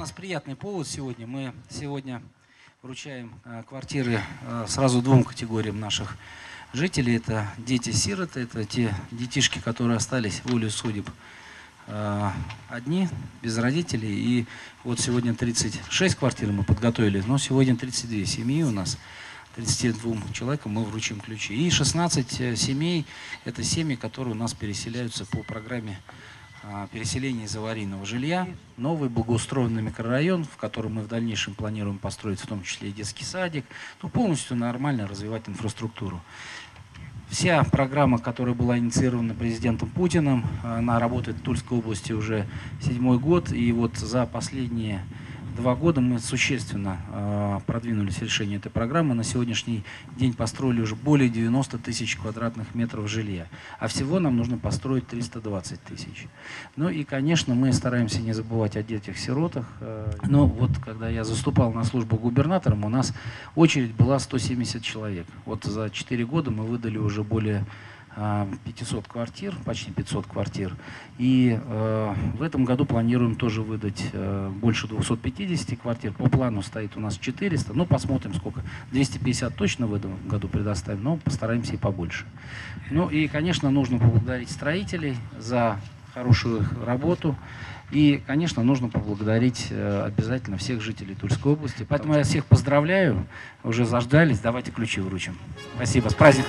нас приятный повод сегодня. Мы сегодня вручаем квартиры сразу двум категориям наших жителей. Это дети-сироты, это те детишки, которые остались волею судеб одни, без родителей. И вот сегодня 36 квартир мы подготовили, но сегодня 32 семьи у нас. 32 человекам мы вручим ключи. И 16 семей – это семьи, которые у нас переселяются по программе переселения из аварийного жилья. Новый благоустроенный микрорайон, в котором мы в дальнейшем планируем построить в том числе и детский садик, полностью нормально развивать инфраструктуру. Вся программа, которая была инициирована президентом Путиным, она работает в Тульской области уже 7-й год. И вот за последние 2 года мы существенно продвинулись в решении этой программы. На сегодняшний день построили уже более 90 тысяч квадратных метров жилья. А всего нам нужно построить 320 тысяч. Ну и, конечно, мы стараемся не забывать о детях-сиротах. Но вот когда я заступал на службу губернатором, у нас очередь была 170 человек. Вот за 4 года мы выдали уже более 500 квартир, почти 500 квартир. И в этом году планируем тоже выдать больше 250 квартир. По плану стоит у нас 400. Ну, посмотрим, сколько. 250 точно в этом году предоставим, но постараемся и побольше. Ну и, конечно, нужно поблагодарить строителей за хорошую их работу. И, конечно, нужно поблагодарить обязательно всех жителей Тульской области. Поэтому я всех поздравляю. Уже заждались. Давайте ключи вручим. Спасибо. С праздником!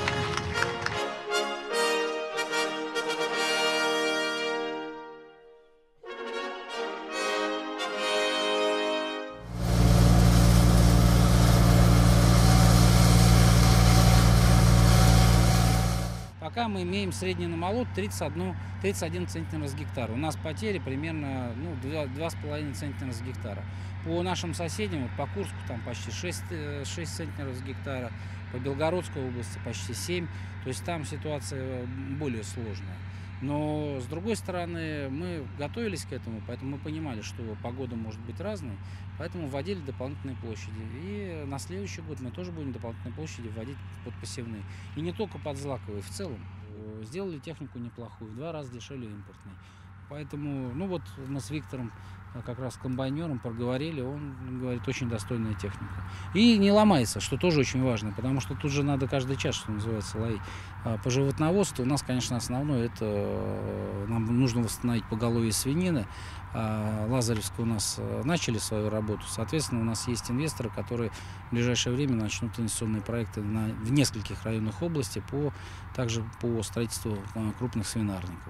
Пока мы имеем средний намолот 31 центнер с гектара. У нас потери примерно 2,5 центнера с гектара. По нашим соседям, вот по Курску там почти 6 центнеров с гектара, по Белгородской области почти 7. То есть там ситуация более сложная. Но с другой стороны, мы готовились к этому, поэтому мы понимали, что погода может быть разной, поэтому вводили дополнительные площади. И на следующий год мы тоже будем дополнительные площади вводить под посевные. И не только под злаковые, в целом. Сделали технику неплохую, в 2 раза дешевле импортной. Поэтому, вот мы с Виктором, как раз комбайнером, проговорили, он говорит, очень достойная техника. И не ломается, что тоже очень важно, потому что тут же надо каждый час, что называется, ловить. По животноводству у нас, конечно, основное, это нам нужно восстановить поголовье свинины. Лазаревская у нас начали свою работу, соответственно, у нас есть инвесторы, которые в ближайшее время начнут инвестиционные проекты в нескольких районах области, также по строительству крупных свинарников.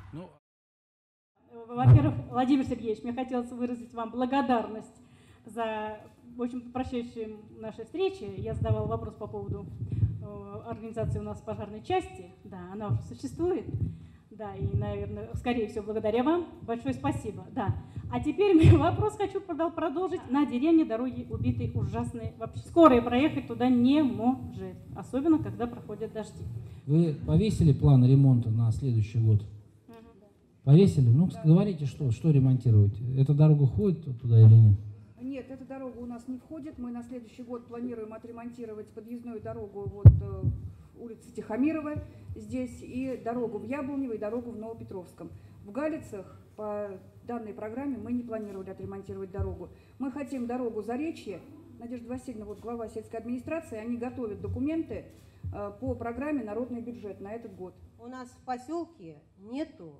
Во-первых, Владимир Сергеевич, мне хотелось выразить вам благодарность за очень упрощающие наши встречи. Я задавала вопрос по поводу организации у нас пожарной части. Да, она уже существует. Да, и, наверное, скорее всего, благодаря вам. Большое спасибо. Да. А теперь вопрос хочу продолжить. На деревне дороги убитые ужасные. Вообще скорая проехать туда не может. Особенно, когда проходят дожди. Вы повесили план ремонта на следующий год? Повесили? Да. Говорите, что ремонтировать? Эта дорога входит туда или нет? Нет, эта дорога у нас не входит. Мы на следующий год планируем отремонтировать подъездную дорогу улицы Тихомирова здесь, и дорогу в Яблонево, и дорогу в Новопетровском. В Галицах по данной программе мы не планировали отремонтировать дорогу. Мы хотим дорогу Заречье. Надежда Васильевна, глава сельской администрации, они готовят документы по программе «Народный бюджет» на этот год. У нас в поселке нету,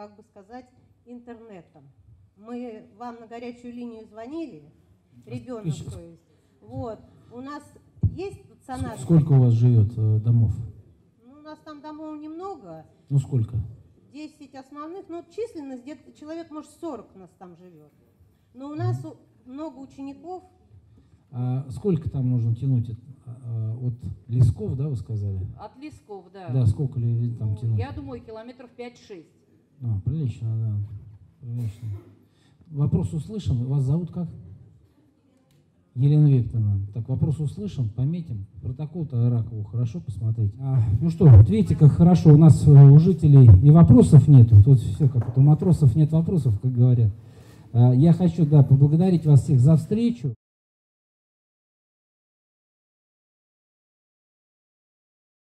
интернета. Мы вам на горячую линию звонили, ребенок, то есть. Вот. У нас есть стационар. Сколько у вас живет домов? У нас там домов немного. Сколько? 10 основных. Численность где-то человек, может, 40 у нас там живет. Но у нас много учеников. А сколько там нужно тянуть? От Лесков, да, вы сказали? От Лесков, да. Да, сколько ли там тянуть? Я думаю, километров 5-6. Прилично, да. Прилично. Вопрос услышан. Вас зовут как? Елена Викторовна. Так, вопрос услышан, пометим. Протокол-то Ракову хорошо посмотреть. Вот видите, как хорошо. У нас у жителей и вопросов нету. Тут все как у матросов нет вопросов, как говорят. Я хочу, поблагодарить вас всех за встречу.